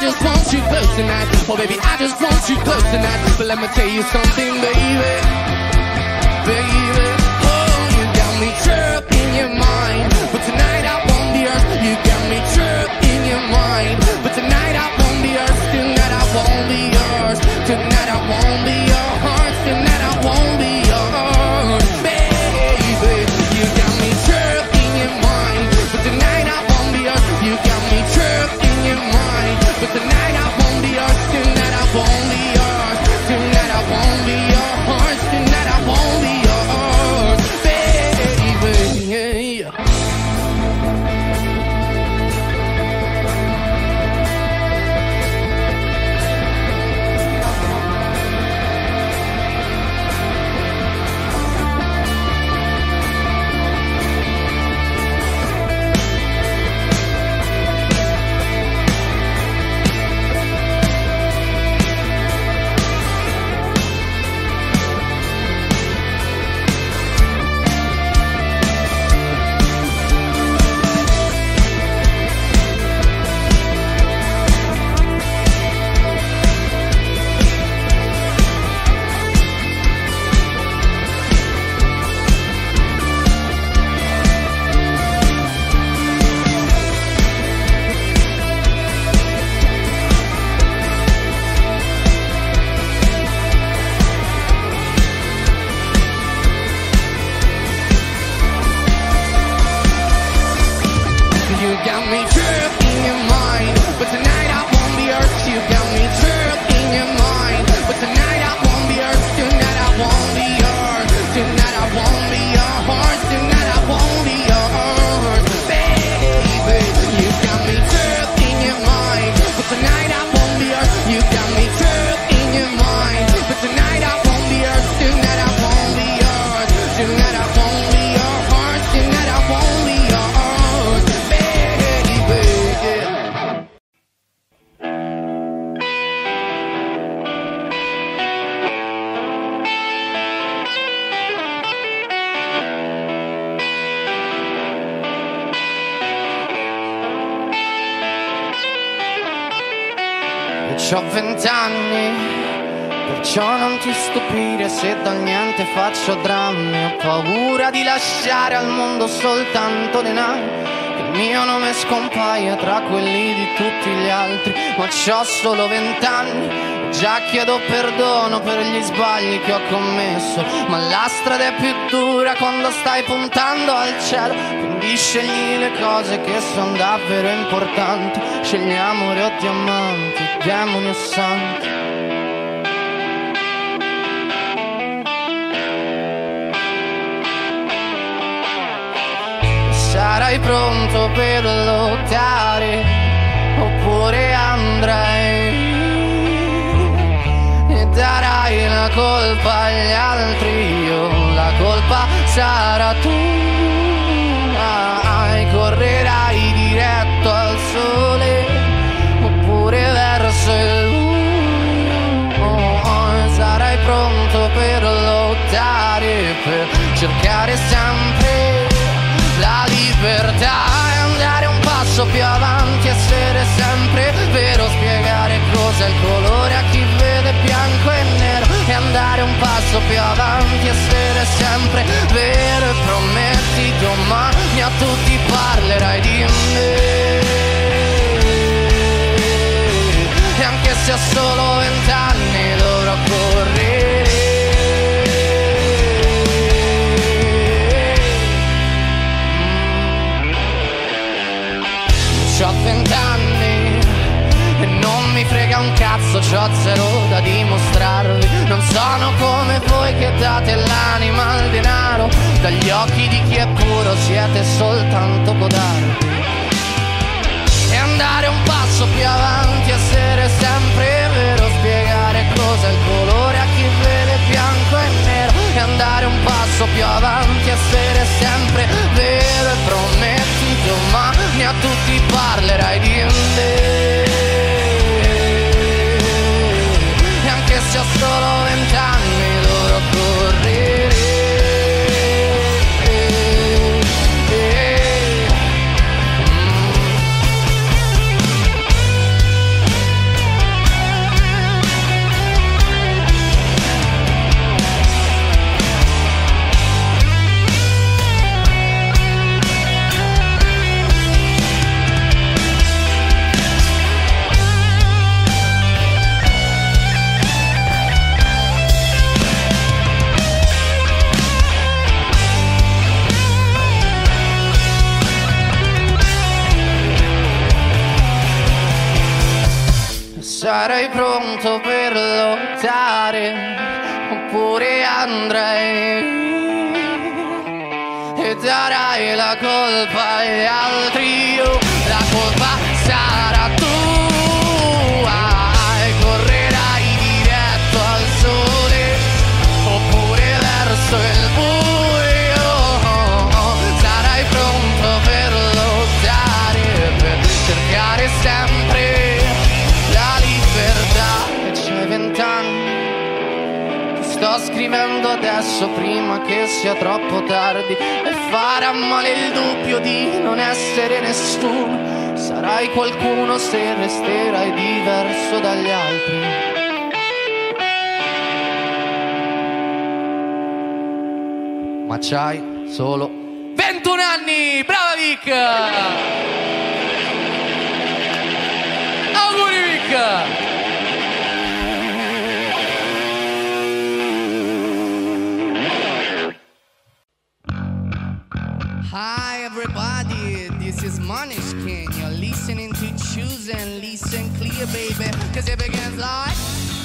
just want you close tonight. Oh baby, I just want you close tonight. But let me tell you something, baby, baby. Oh, you got me trapped in your mind. But tonight I won't be yours. You got me trapped in your mind. But tonight I won't be yours. Tonight I won't be yours. Tonight I won't be yours. Tonight I won't be yours, baby. You got me trapped in your mind. But tonight I won't be yours. You got me trapped in your mind. But tonight I won't be yours. Tonight I won't be yours. Tonight I won't be yours. Tonight I won't be yours, baby. Yeah. C'ho 20 anni, perciò non ti stupire se dal niente faccio drammi. Ho paura di lasciare al mondo soltanto denaro, che il mio nome scompaia tra quelli di tutti gli altri. Ma c'ho solo 20 anni, già chiedo perdono per gli sbagli che ho commesso. Ma la strada è più dura quando stai puntando al cielo, quindi scegli le cose che sono davvero importanti. Scegli amore o diamanti, demoni o santi. Sarai pronto per lottare oppure andrai e darai la colpa agli altri? Io la colpa sarà tua. Correrai diretto al sole oppure verso il buio. Sarai pronto per lottare, per cercare sempre la libertà e andare un passo più avanti, essere sempre vero, spiegare cos'è il colore a chi vede bianco e nero, e andare un passo più avanti, essere sempre vero, e prometti domani a tutti parlerai di me, e anche se ho solo 20 anni dovrò correre. C'ho 20 anni e non mi frega un cazzo, c'ho zero da dimostrarvi. Non sono come voi che date l'anima al denaro, dagli occhi di chi è puro siete soltanto codardi. E andare un passo più avanti, essere sempre vero, spiegare cos'è il colore a chi vede bianco e nero, e andare un passo più avanti, essere sempre vero, e prometti domani a tutti parlerai di me, e anche se ho solo 20 anni dovrò correre. Sarai pronto per lottare oppure andrai e darai la colpa agli altri. La colpa sarà tua e correrai diretto al sole oppure verso il buio. Sarai pronto per lottare, per cercare sempre la libertà. E c'hai 20 anni, ti sto scrivendo adesso prima che sia troppo tardi, e farà male il dubbio di non essere nessuno. Sarai qualcuno se resterai diverso dagli altri. Ma c'hai solo 21 anni! Brava Vic! Auguri Vic! Hi everybody, this is Måneskin. You're listening to Choose and Listen Clear, baby, cause it begins like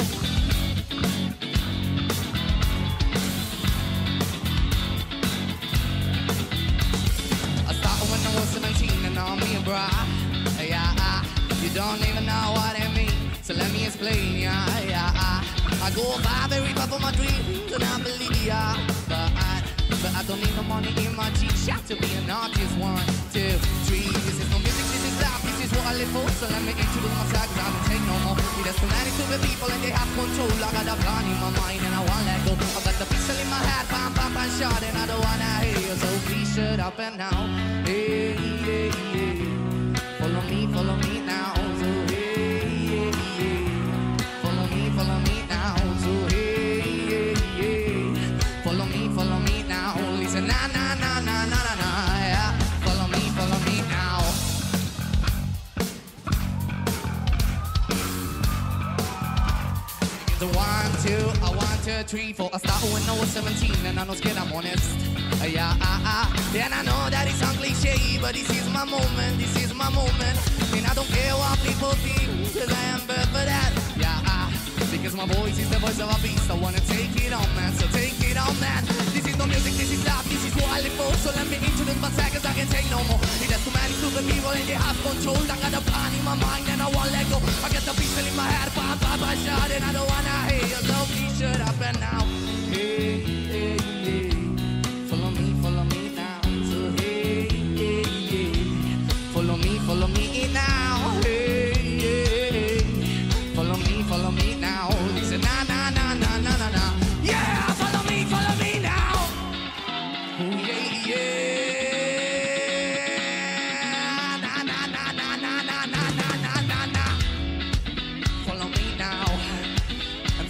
I started when I was 17 and I'm me a bride. Yeah, you don't even know what I mean, so let me explain, yeah. I go by very far for my dreams and I believe, yeah, but I don't need no money in my G-Shot to be an artist. 1, 2, 3. This is no music, this is life, this is what I live for. So let me introduce myself, cause I don't take no more. There's too many stupid people and they have control. I got a plan in my mind and I won't let go. I got the pistol in my head, bam, bam, bam, shot, and I don't wanna hear you. So please shut up and now. Hey, hey, hey. Follow me now. So hey, hey, hey. Follow me now. So hey, hey, hey. Follow me now. Listen, na na na na na na na. Yeah. Follow me now. The 1, 2, 3, 4. I started when I was 17 and I'm not scared, I'm honest. Yeah, and I know that it sounds cliche, but this is my moment, and I don't care what people think, cause I am birth for that. Yeah, because my voice is the voice of a beast. I wanna take it on, man, so take it on, man. This is no music, this is life, this is what I live for. So let me introduce myself, cause I can take no more. There's too many stupid people and they have control. I got a plan in my mind and I won't let go. I got the pistol in my head, bam, bam, bam, shot, and I don't wanna hear you. So please shut up and now. Hey, hey, hey. Follow me now. So hey, hey, hey. Follow me now. Hey, hey, hey. Follow me now. Listen, na na na na na na na. Yeah, follow me now. Oh yeah, yeah. Na na na na na na na na na na na. Follow me now. And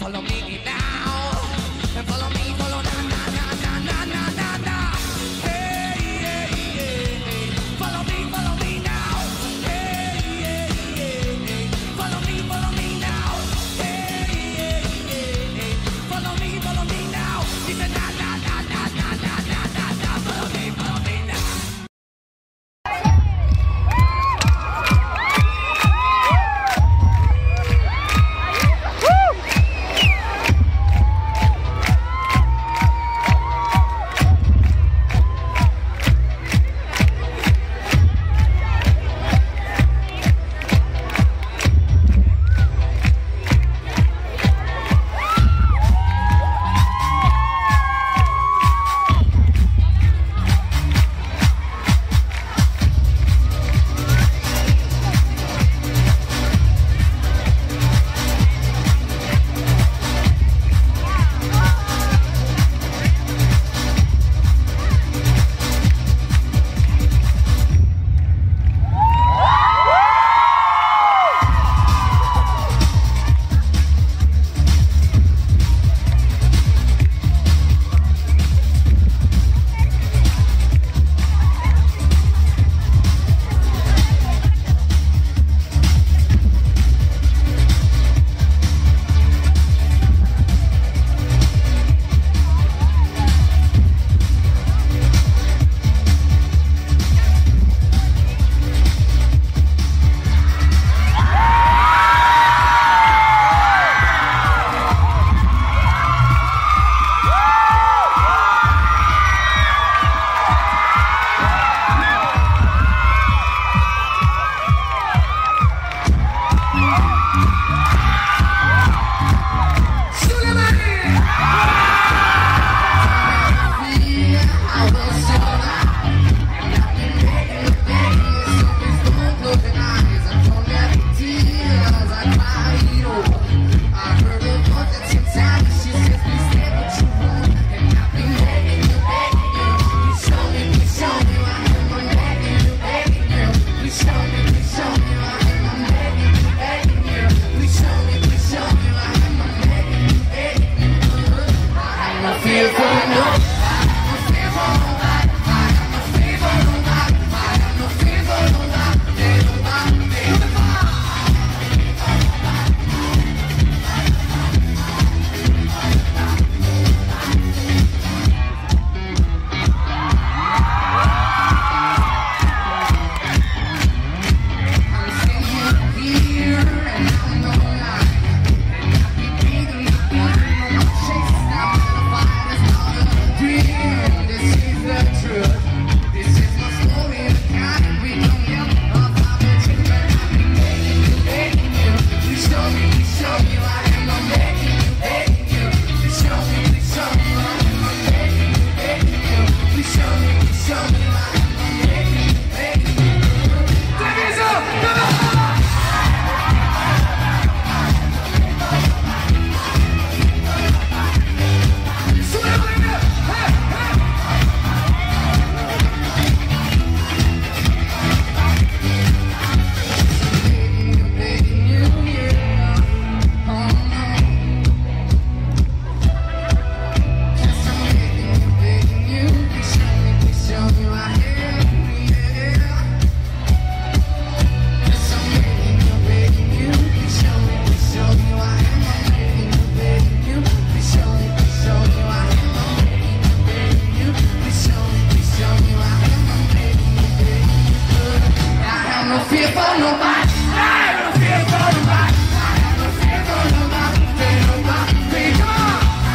fear for nobody. I got no fear for nobody. I got no fear for nobody. Nobody. Come on.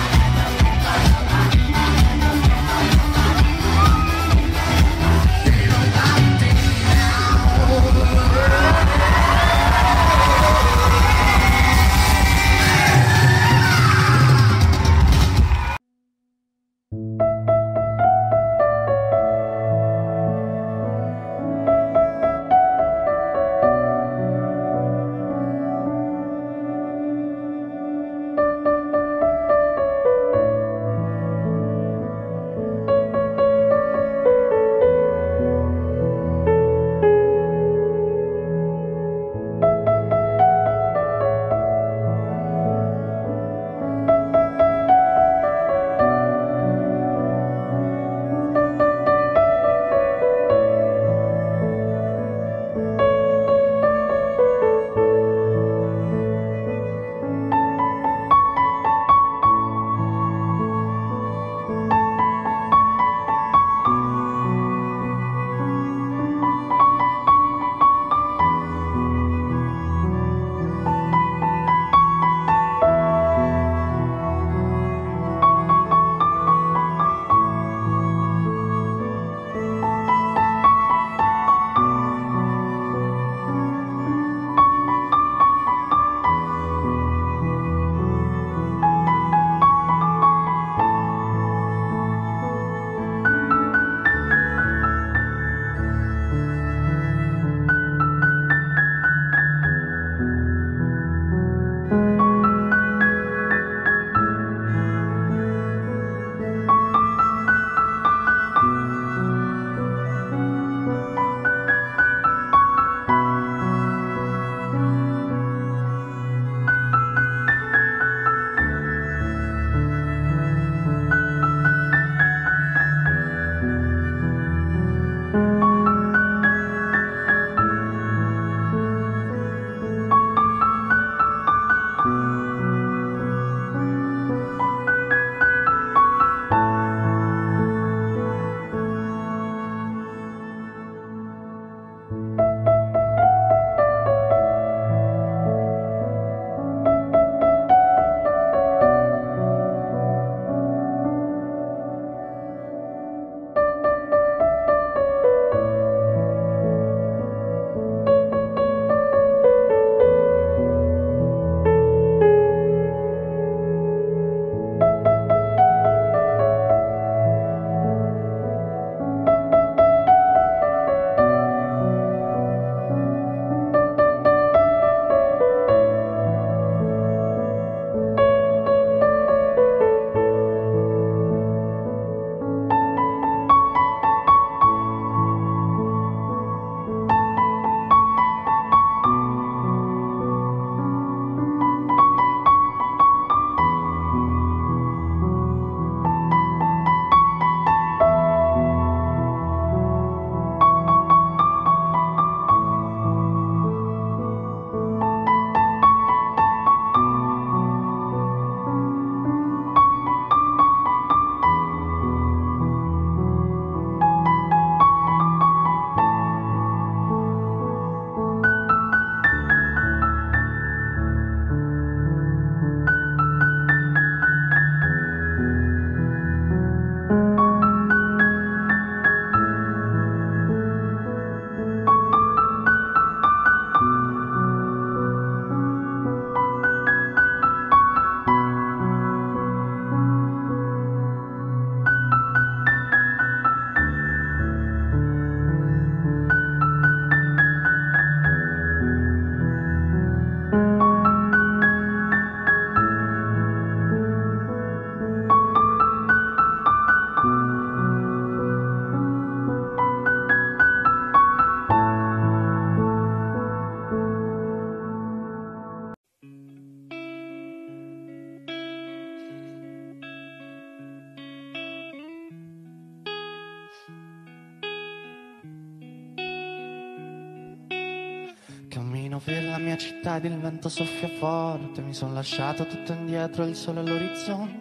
Cammino per la mia città ed il vento soffia forte. Mi son lasciato tutto indietro, il sole all'orizzonte.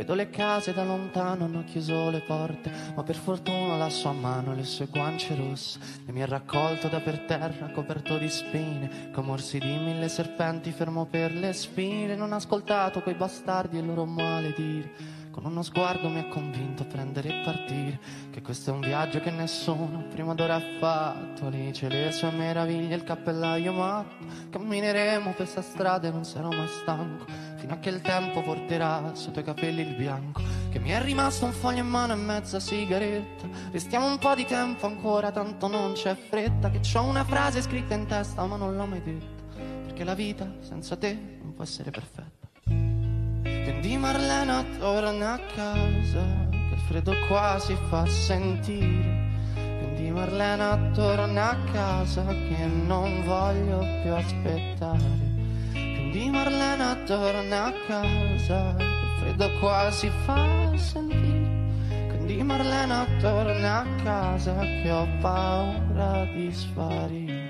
Vedo le case da lontano, hanno chiuso le porte, ma per fortuna la sua mano, le sue guance rosse, e mi ha raccolto da per terra, coperto di spine, con morsi di 1000 serpenti, fermo per le spine. Non ho ascoltato quei bastardi e il loro maledire. Con uno sguardo mi ha convinto a prendere e partire, che questo è un viaggio che nessuno prima d'ora ha fatto. Alice, le sue meraviglie, il cappellaio matto. Cammineremo per questa strada e non sarò mai stanco, fino a che il tempo porterà sotto i capelli il bianco. Che mi è rimasto un foglio in mano e mezza sigaretta. Restiamo un po' di tempo ancora, tanto non c'è fretta. Che c'ho una frase scritta in testa ma non l'ho mai detta, perché la vita senza te non può essere perfetta. Quindi Marlena torna a casa, che il freddo qua si fa sentire. Quindi Marlena torna a casa, che non voglio più aspettare. Quindi Marlena torna a casa, che il freddo qua si fa sentire. Quindi Marlena torna a casa, che ho paura di sparire.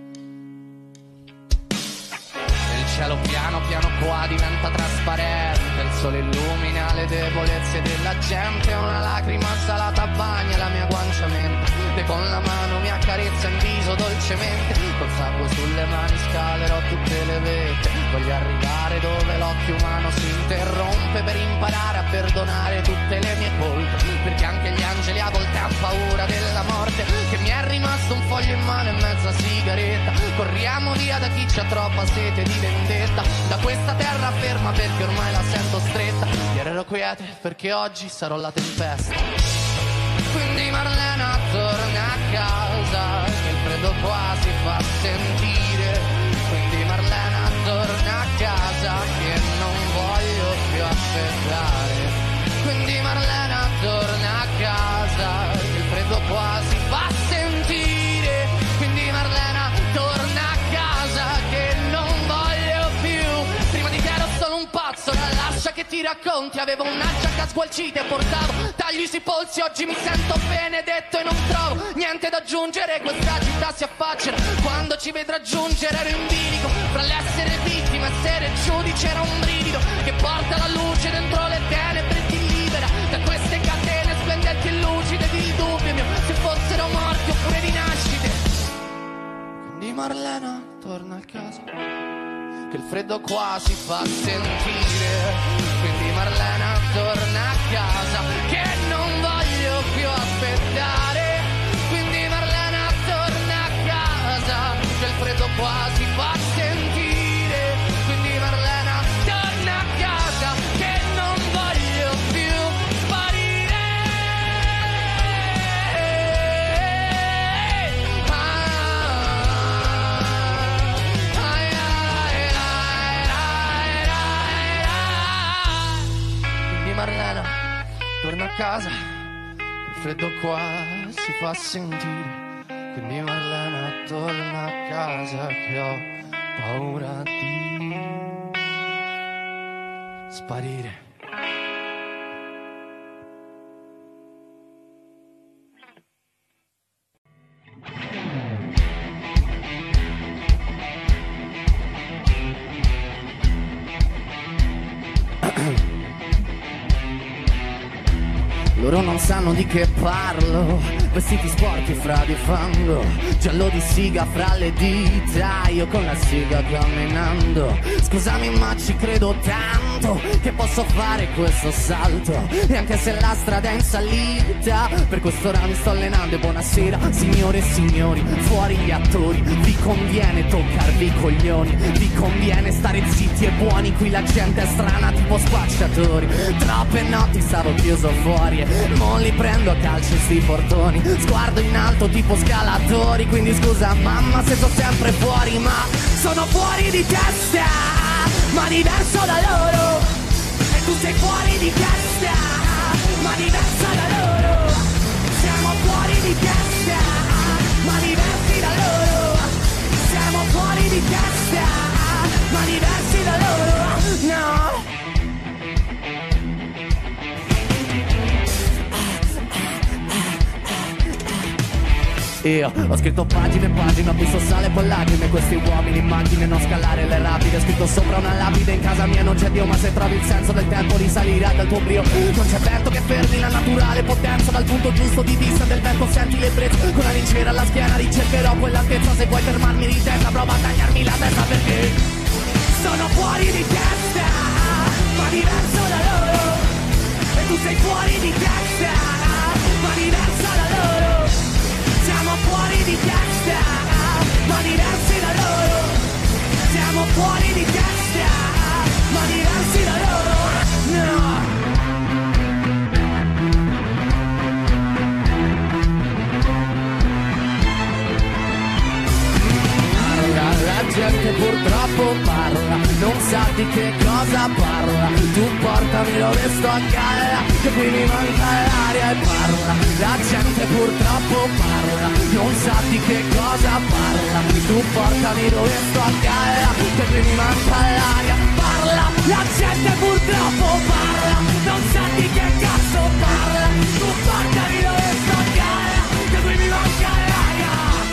Il cielo piano piano qua diventa trasparente, il sole illumina le debolezze della gente. Una lacrima salata bagna la mia guancia mente, e con la mano mi accarezza in viso dolcemente. Col sangue sulle mani scalerò tutte le vette, voglio arrivare dove l'occhio umano si interrompe, per imparare a perdonare tutte le mie colpe, perché anche gli angeli a volte hanno paura della morte. Che mi è rimasto un foglio in mano e mezza sigaretta, corriamo via da chi c'ha troppa sete di vendetta, da questa terra ferma perché ormai la sento stretta. Ieri ero quiete perché oggi sarò la tempesta. Quindi Marlena torna a casa, che il freddo qua si fa sentire. Quindi Marlena torna a casa, che non voglio più aspettare. Quindi Marlena torna a casa, che il freddo qua si fa sentire. Quindi Marlena torna a casa, che non voglio più. Prima di te ero solo un pazzo, lascia che ti racconti. Avevo una giacca sgualcita e portavo tagli sui polsi. Oggi mi sento benedetto e non trovo niente da aggiungere. Questa città si affaccia quando ci vedrà giungere. Ero in bilico fra l'essere vittima e essere giudice. Era un brivido che porta la luce dentro le tenebre e ti libera da queste catene splendenti e lucide di dubbio mio, se fossero morti oppure rinascite. Quindi Marlena torna a casa, che il freddo qua si fa sentire. Quindi Marlena torna a casa, che non voglio più aspettare. Quindi Marlena torna a casa, che il freddo qua si fa sentire. Quindi Marlena torna a casa, che non voglio più sparire. Marlena torna a casa, il freddo qua si fa sentire. Quindi Marlena torna a casa, che ho paura di sparire. Loro non sanno di che parlo, vestiti sporchi fra di fango, giallo di siga fra le dita, io con la siga camminando. Scusami ma ci credo tanto che posso fare questo salto, e anche se la strada è in salita, per quest'ora mi sto allenando. E buonasera signore e signori, fuori gli attori, vi conviene toccarvi i coglioni, vi conviene stare zitti e buoni, qui la gente è strana tipo spacciatori. Troppe notti stavo chiuso fuori, mo li prendo a calci sti portoni, sguardo in alto tipo scalatori. Quindi scusa mamma se sto sempre fuori, ma sono fuori di testa, ma diverso da loro. E tu sei fuori di testa, ma diversa da loro. Siamo fuori di testa, ma diversi da loro. Siamo fuori di testa, ma diversi da loro. No. Io ho scritto pagine e pagine, ho visto sale e lacrime. Questi uomini in macchine, non scalare le rapide. Scritto sopra una lapide, in casa mia non c'è Dio. Ma se trovi il senso del tempo risalirà dal tuo brio. Non c'è vento che fermi la naturale potenza. Dal punto giusto di vista del vento senti l'ebbrezza. Con la lincera alla schiena ricercherò quell'altezza. Se vuoi fermarmi di testa prova a tagliarmi la testa, perché sono fuori di testa, ma diverso da loro. E tu sei fuori di testa, ma diverso da loro. Siamo fuori di testa, ma diversi da loro. Siamo fuori di testa, ma diversi da loro. No. La gente purtroppo parla, non sa di che cosa parla. Tu portami dove sto a galla, che qui mi manca l'aria e parla. La gente purtroppo parla, non sa di che cosa parla. Tu portami dove sto a galla, che qui mi manca l'aria. Parla, la gente purtroppo parla, non sa di che cazzo parla. Tu portami dove sto a galla, che qui mi manca l'aria.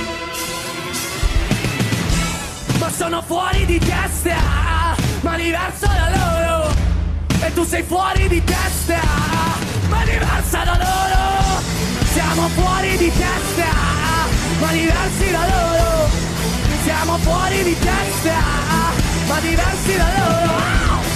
Ma sono fuori di testa, ma diverso da loro. E tu sei fuori di testa, ma diversa da loro. Siamo fuori di testa, ma diversi da loro. Siamo fuori di testa, ma diversi da loro.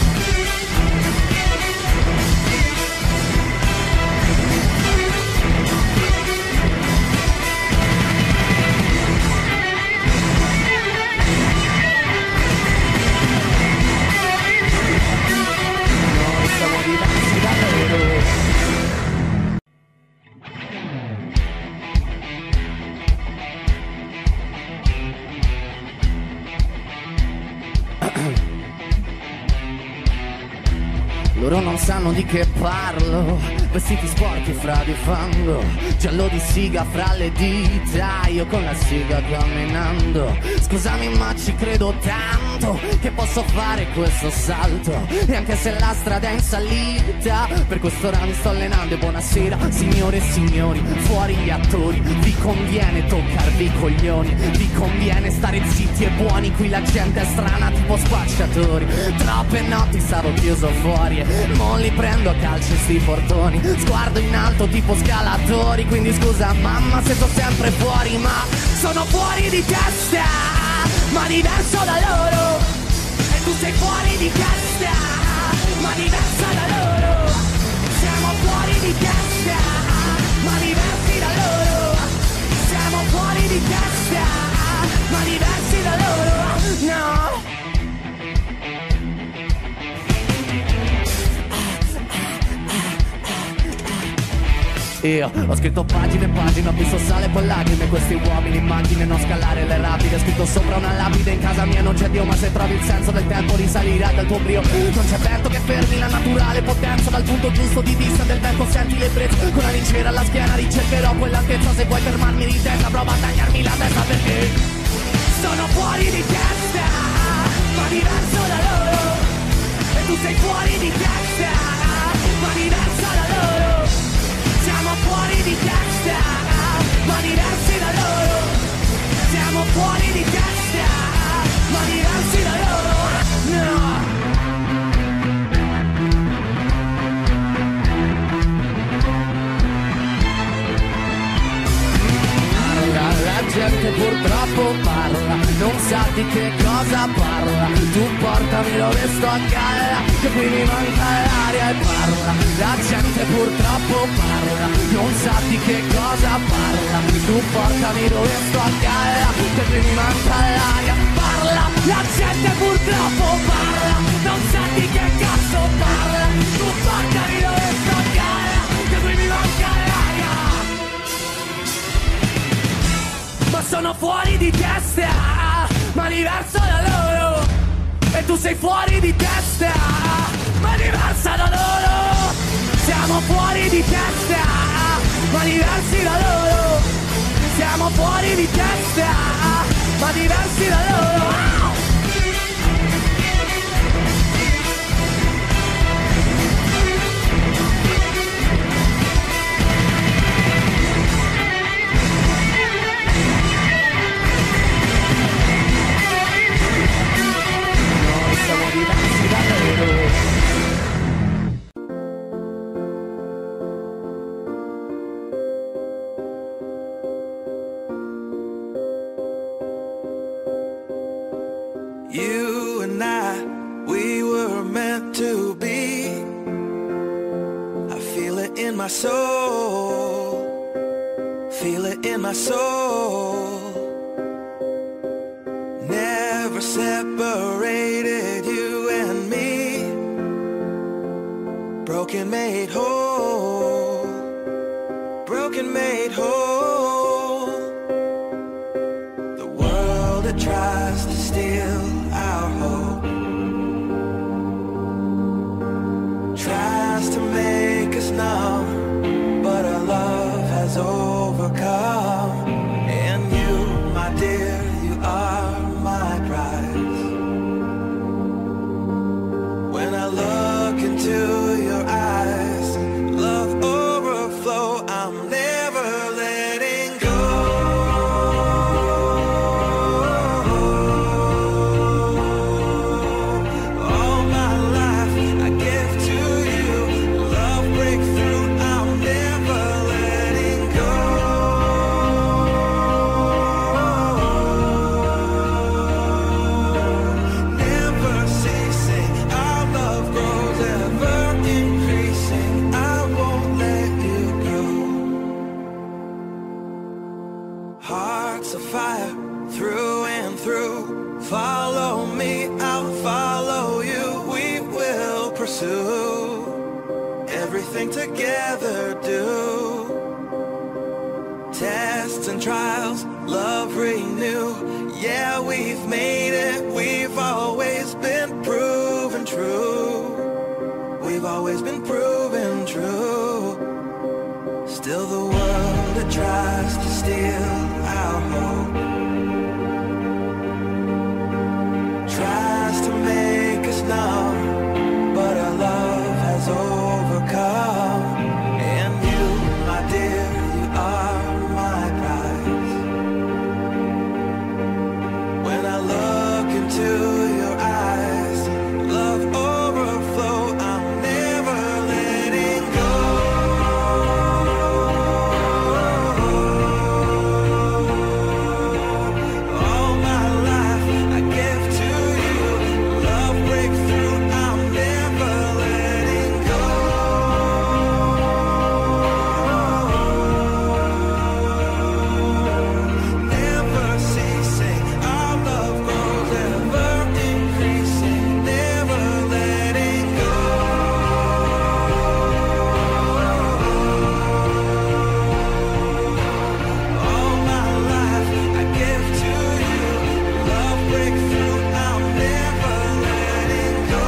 Loro non sanno di che parlo, vestiti sporchi fra di fango, giallo di siga fra le dita, io con la siga camminando. Scusami ma ci credo tanto che posso fare questo salto, e anche se la strada è in salita, per quest'ora mi sto allenando. E buonasera signore e signori, fuori gli attori, vi conviene toccarvi i coglioni, vi conviene stare zitti e buoni, qui la gente è strana tipo spacciatori. Troppe notti stavo chiuso fuori e mo li prendo a calci sti portoni, sguardo in alto tipo scalatori. Quindi scusa mamma se sto sempre fuori, ma sono fuori di testa, ma diverso da loro. E tu sei fuori di testa, ma diversa da loro. Siamo fuori di testa, ma diversi da loro. Siamo fuori di testa, ma diversi da loro. No. Io ho scritto pagine e pagine, ho visto sale e lacrime. Questi uomini in macchine, non scalare le rapide. Scritto sopra una lapide, in casa mia non c'è Dio. Ma se trovi il senso del tempo risalirà dal tuo brio. Non c'è vento che fermi la naturale potenza. Dal punto giusto di vista del vento senti l'ebbrezza. Con la lincera alla schiena ricercherò quell'altezza. Se vuoi fermarmi di testa prova a tagliarmi la testa, perché sono fuori di testa, ma diverso da loro. E tu sei fuori di testa, ma diversa da loro. Siamo fuori di testa, ma diversi da loro. Siamo fuori di testa, ma diversi da loro. No. La gente purtroppo parla, non sa di che cosa parla. Tu portami dove sto a galla, che qui mi manca l'aria e parla. La gente purtroppo parla, non sa di che cosa parla. Tu portami dove sto a galla, che qui mi manca l'aria. Parla, la gente purtroppo parla, non sa di che cazzo parla. Tu portami dove sto a galla, che qui mi manca l'aria. Ma sono fuori di testa, ma diverso da loro. E tu sei fuori di testa, ma diversa da loro. Siamo fuori di testa, ma diversi da loro. Siamo fuori di testa, ma diversi da loro. You and I, we were meant to be. I feel it in my soul, feel it in my soul. Never separated, you and me. Broken made whole, broken made whole. The world that tries to steal our hope tries to make us numb, but our love has overcome. And you, my dear, you are my prize. When I look into your eyes, love overflow, I'm never letting go. All my life I give to you, love breakthrough, I'm never letting go. Never ceasing, our love grows, ever increasing, I won't let you go. Hearts of fire, through and through. Follow me, I'll follow you. We will pursue everything together, do. Tests and trials, love renew. Yeah, we've made it, we've always been proven true. We've always been proven true. Still the world that tries to steal our hope tries to make us numb, but our love has overcome. And you, my dear, you are my prize. When I look into your eyes, love overflow, I'm never letting go. All my life I give to you, love breakthrough, I'm never letting go. Never ceasing, our love grows, ever increasing, never letting go. All my life I give to you, love breakthrough, I'm never letting go.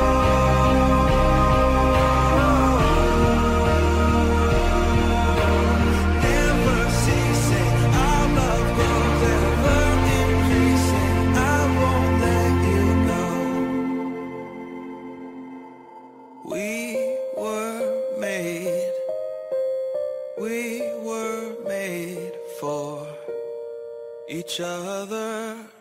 Never ceasing, our love grows, ever increasing, I won't let you go. We were made for each other.